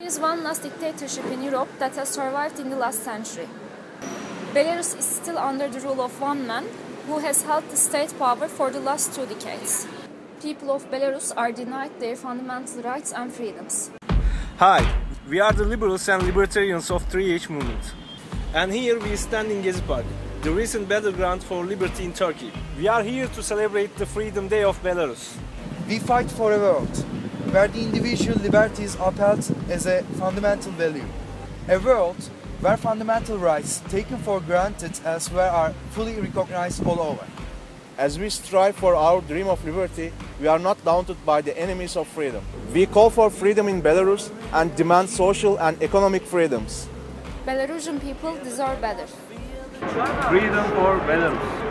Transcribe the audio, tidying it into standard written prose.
There is one last dictatorship in Europe that has survived in the last century. Belarus is still under the rule of one man who has held the state power for the last 2 decades. People of Belarus are denied their fundamental rights and freedoms. Hi, we are the liberals and libertarians of 3H movement. And here we stand in Gezi Park, the recent battleground for liberty in Turkey. We are here to celebrate the Freedom Day of Belarus. We fight for a world where the individual liberty is upheld as a fundamental value. A world where fundamental rights taken for granted elsewhere are fully recognized all over. As we strive for our dream of liberty, we are not daunted by the enemies of freedom. We call for freedom in Belarus and demand social and economic freedoms. Belarusian people deserve better. Freedom for Belarus.